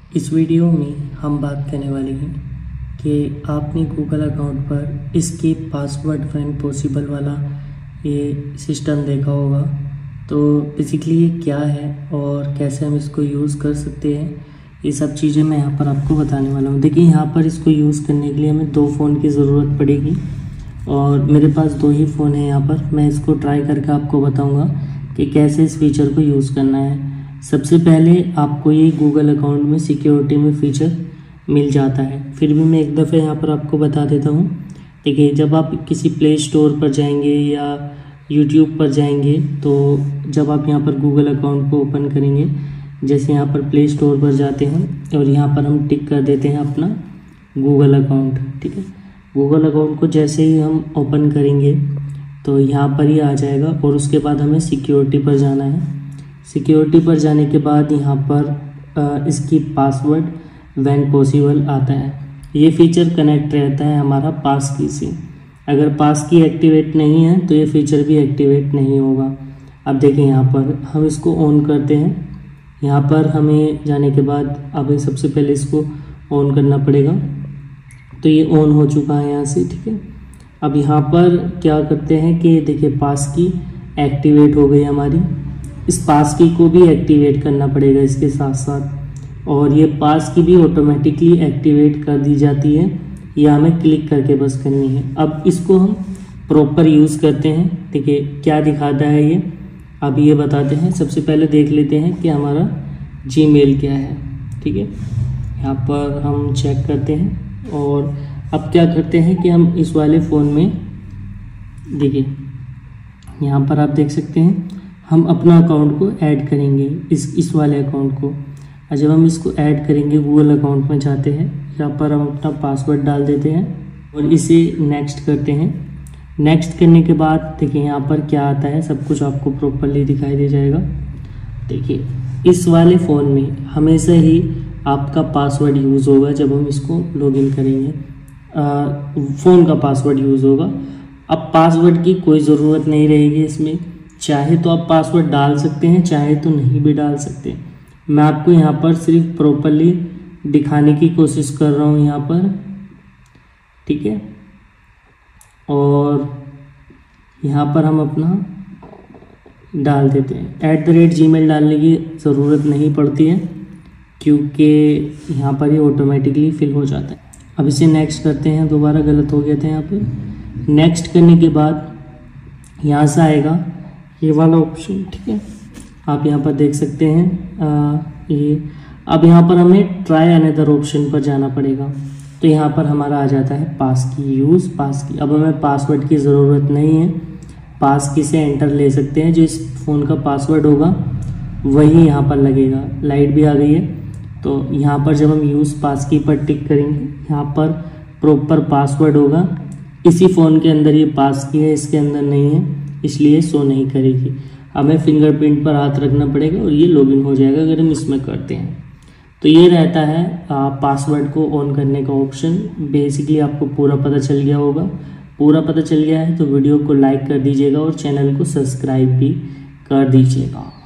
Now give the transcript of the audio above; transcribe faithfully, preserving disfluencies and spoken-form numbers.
इस वीडियो में हम बात करने वाले हैं कि आपने गूगल अकाउंट पर इसके पासवर्ड व्हेन पॉसिबल वाला ये सिस्टम देखा होगा। तो बेसिकली ये क्या है और कैसे हम इसको यूज़ कर सकते हैं, ये सब चीज़ें मैं यहाँ पर आपको बताने वाला हूँ। देखिए, यहाँ पर इसको यूज़ करने के लिए हमें दो फ़ोन की ज़रूरत पड़ेगी और मेरे पास दो ही फ़ोन है। यहाँ पर मैं इसको ट्राई करके आपको बताऊँगा कि कैसे इस फीचर को यूज़ करना है। सबसे पहले आपको ये गूगल अकाउंट में सिक्योरिटी में फ़ीचर मिल जाता है, फिर भी मैं एक दफ़े यहाँ पर आपको बता देता हूँ। देखिए, जब आप किसी प्ले स्टोर पर जाएंगे या यूट्यूब पर जाएंगे तो जब आप यहाँ पर गूगल अकाउंट को ओपन करेंगे, जैसे यहाँ पर प्ले स्टोर पर जाते हैं और यहाँ पर हम टिक कर देते हैं अपना गूगल अकाउंट। ठीक है, गूगल अकाउंट को जैसे ही हम ओपन करेंगे तो यहाँ पर ही आ जाएगा और उसके बाद हमें सिक्योरिटी पर जाना है। सिक्योरिटी पर जाने के बाद यहाँ पर इसकी पासवर्ड व्हेन पॉसिबल आता है। ये फीचर कनेक्ट रहता है हमारा पास की से। अगर पास की एक्टिवेट नहीं है तो ये फीचर भी एक्टिवेट नहीं होगा। अब देखिए, यहाँ पर हम इसको ऑन करते हैं। यहाँ पर हमें जाने के बाद अब सबसे पहले इसको ऑन करना पड़ेगा। तो ये ऑन हो चुका है यहाँ से। ठीक है, अब यहाँ पर क्या करते हैं कि देखिए, पास की एक्टिवेट हो गई हमारी। इस पास की को भी एक्टिवेट करना पड़ेगा इसके साथ साथ, और ये पास की भी ऑटोमेटिकली एक्टिवेट कर दी जाती है, या हमें क्लिक करके बस करनी है। अब इसको हम प्रॉपर यूज़ करते हैं। देखिए क्या दिखाता है ये, अब ये बताते हैं। सबसे पहले देख लेते हैं कि हमारा जीमेल क्या है। ठीक है, यहाँ पर हम चेक करते हैं और अब क्या करते हैं कि हम इस वाले फ़ोन में, देखिए यहाँ पर आप देख सकते हैं, हम अपना अकाउंट को ऐड करेंगे इस इस वाले अकाउंट को। और जब हम इसको ऐड करेंगे, गूगल अकाउंट में जाते हैं, यहाँ पर हम अपना पासवर्ड डाल देते हैं और इसे नेक्स्ट करते हैं। नेक्स्ट करने के बाद देखिए यहाँ पर क्या आता है, सब कुछ आपको प्रॉपरली दिखाई दे जाएगा। देखिए, इस वाले फ़ोन में हमेशा ही आपका पासवर्ड यूज़ होगा जब हम इसको लॉगिन करेंगे। फ़ोन का पासवर्ड यूज़ होगा। अब पासवर्ड की कोई ज़रूरत नहीं रहेगी इसमें। चाहे तो आप पासवर्ड डाल सकते हैं, चाहे तो नहीं भी डाल सकते। मैं आपको यहाँ पर सिर्फ प्रॉपरली दिखाने की कोशिश कर रहा हूँ यहाँ पर। ठीक है, और यहाँ पर हम अपना डाल देते हैं। At the rate Gmail डालने की ज़रूरत नहीं पड़ती है क्योंकि यहाँ पर ये ऑटोमेटिकली फिल हो जाता है। अब इसे नेक्स्ट करते हैं। दोबारा गलत हो गया था यहाँ पर। नेक्स्ट करने के बाद यहाँ से आएगा ये वाला ऑप्शन। ठीक है, आप यहाँ पर देख सकते हैं आ, ये। अब यहाँ पर हमें ट्राई अनदर ऑप्शन पर जाना पड़ेगा। तो यहाँ पर हमारा आ जाता है पास की यूज़ पास की। अब हमें पासवर्ड की ज़रूरत नहीं है, पास की से एंटर ले सकते हैं। जो इस फ़ोन का पासवर्ड होगा वही यहाँ पर लगेगा। लाइट भी आ गई है, तो यहाँ पर जब हम यूज़ पास की पर टिक करेंगे, यहाँ पर प्रॉपर पासवर्ड होगा। इसी फ़ोन के अंदर ये पास की है, इसके अंदर नहीं है, इसलिए शो नहीं करेगी। हमें फिंगरप्रिंट पर हाथ रखना पड़ेगा और ये लॉगिन हो जाएगा अगर हम इसमें करते हैं। तो ये रहता है पासवर्ड को ऑन करने का ऑप्शन। बेसिकली आपको पूरा पता चल गया होगा। पूरा पता चल गया है तो वीडियो को लाइक कर दीजिएगा और चैनल को सब्सक्राइब भी कर दीजिएगा।